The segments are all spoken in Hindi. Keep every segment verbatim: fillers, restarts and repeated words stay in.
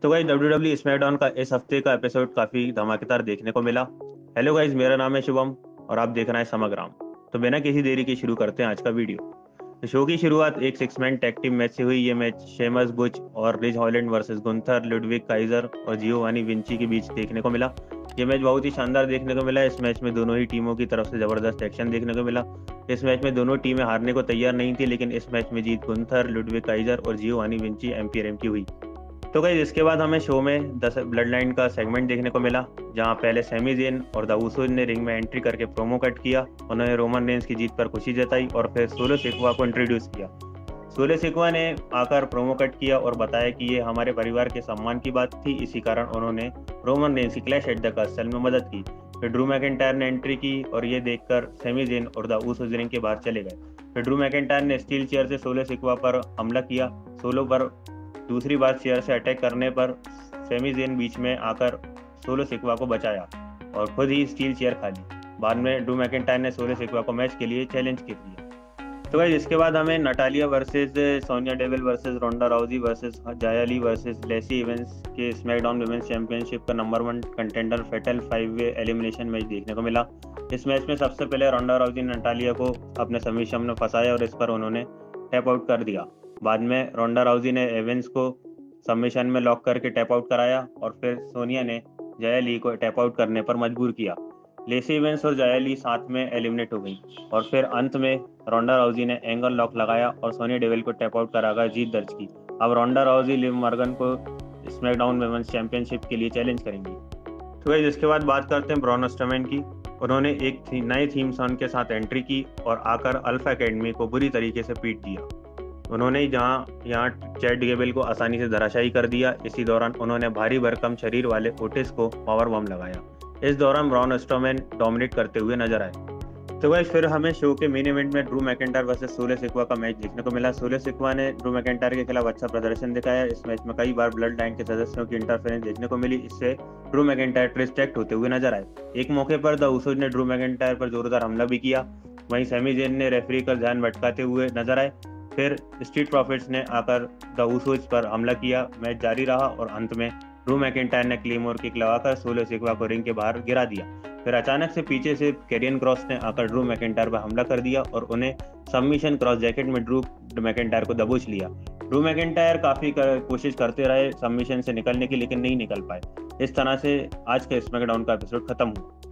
तो guys W W E SmackDown का इस हफ्ते का एपिसोड काफी धमाकेदार देखने को मिला। हेलो गाइस, मेरा नाम है शुभम और आप देख रहे हैं समग्राम। तो बिना किसी देरी के शुरू करते हैं आज का वीडियो। तो शो की शुरुआत एक six man tag team match से हुई। ये मैच शेमस बुच और Ridge Holland versus Gunther Ludwig Kaiser और जियोवानी विंची के बीच देखने को मिला। ये मैच बहुत ही शानदार देखने को मिला। इस मैच में दोनों ही टीमों की तरफ से जबरदस्त एक्शन देखने को मिला। इस मैच में दोनों टीमें हारने को तैयार नहीं थी, लेकिन इस मैच में जीत गुंथर लुडविग काइजर और जियोवानी विंची एम्पियरम की हुई। तो गाइस इसके बाद हमें शो में दस ब्लड लाइन का सेगमेंट देखने को मिला, जहां पहले सैमी ज़ेन और द उसोस ने रिंग में एंट्री करके प्रोमो कट किया। उन्होंने रोमन रेंस की जीत पर खुशी जताई और फिर सोलो सिकवा को इंट्रोड्यूस किया। सोलो सिकवा ने आकर प्रोमो कट किया और बताया कि ये हमारे परिवार के सम्मान की बात थी, इसी कारण उन्होंने रोमन रेंस की क्लैश एट द कैसल में मदद की। फिर ड्रू मैकिंटायर ने एंट्री की और ये देखकर सैमी ज़ेन और द उसोस रिंग के बाहर चले गए। फिर ड्रू मैकिंटायर ने स्टील चेयर से सोलो सिकवा पर हमला किया। सोलो पर दूसरी बार चेयर से अटैक करने पर सैमी ज़ेन बीच में आकर सोलो सिकवा को बचाया और खुद ही स्टील चेयर खा ली। बाद में ड्रू मैकिंटायर ने सोलो सिकवा को मैच के लिए चैलेंज कर दिया। तो गाइस इसके बाद हमें Natalya versus Sonya Deville versus Ronda Rousey versus Xia Li versus Lacey Evans के स्मैकडाउन वुमेन्स चैंपियनशिप का number one contender fatal five way elimination match देखने को मिला। इस मैच में सबसे पहले रोंडा राउजी ने नटालिया को अपने सबमिशन में फंसाया और इस पर उन्होंने टैप आउट कर दिया। बाद में रोंडा राउजी ने एवेंस को सबमिशन में लॉक करके टैप आउट कराया और फिर सोनिया ने जाया ली को टैप आउट करने पर मजबूर किया। लेसी इवेंस और जाया ली साथ में एलिमिनेट हो गई और फिर अंत में रोंडा राउजी ने एंगल लॉक लगाया और सोनिया डेविल को टैप आउट कराकर जीत दर्ज की। अब रोंडा राउजी लिव मॉर्गन को स्मैकडाउन वुमेन्स चैंपियनशिप के लिए चैलेंज करेंगी। तो गाइस इसके बाद बात करते हैं ब्रॉन स्ट्रोमैन की। उन्होंने एक थी, नए थीम सॉन्ग के साथ एंट्री की और आकर अल्फा एकेडमी को बुरी तरीके से पीट दिया। उन्होंने जहाँ यहाँ चैट गेबल को आसानी से धराशायी कर दिया। इसी दौरान उन्होंने भारी भरकम शरीर वाले ओटिस को पावर बम लगाया। इस दौरान ब्रॉन स्ट्रोमैन डोमिनेट करते हुए नजर आए। तो गाइस फिर हमें शो के मेन इवेंट में Drew McIntyre versus Solo Sikoa का मैच देखने को मिला। सोलो सिकवा ने ड्रू मैकिंटायर के खिलाफ अच्छा प्रदर्शन दिखाया। इस मैच में कई बार ब्लड लाइन के सदस्यों की इंटरफेरेंस देखने को मिली। इससे ड्रू मैकिंटायर डिस्ट्रैक्ट होते हुए नजर आए। एक मौके पर द उसोस ने ड्रू मैकिंटायर पर जोरदार हमला भी किया। वहीं सैमी ज़ेन ने रेफरी का ध्यान भटकाते हुए नजर आए। फिर स्ट्रीट प्रॉफिट्स ने आकर द उसोस पर हमला किया। मैच जारी रहा और अंत में ड्रू मैकिंटायर ने क्लेमोर किक लगाकर सोलो सिकवा को रिंग के बाहर गिरा दिया। फिर अचानक से पीछे से कैरियन क्रॉस ने आकर ड्रू मैकिंटायर पर हमला कर दिया और उन्हें सबमिशन क्रॉस जैकेट में ड्रू मैकिंटायर को दबोच लिया। ड्रू मैकिंटायर काफी कर, कोशिश करते रहे सबमिशन से निकलने की, लेकिन नहीं निकल पाए। इस तरह से आज का स्मैकडाउन का एपिसोड खत्म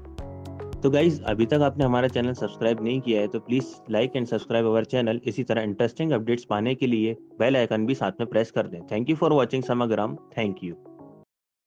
हुआ। तो गाइज अभी तक आपने हमारा चैनल सब्सक्राइब नहीं किया है तो please like and subscribe our channel. इसी तरह इंटरेस्टिंग अपडेट्स पाने के लिए बेल आइकन भी साथ में प्रेस कर दें। थैंक यू फॉर वॉचिंग समग्राम। Thank you.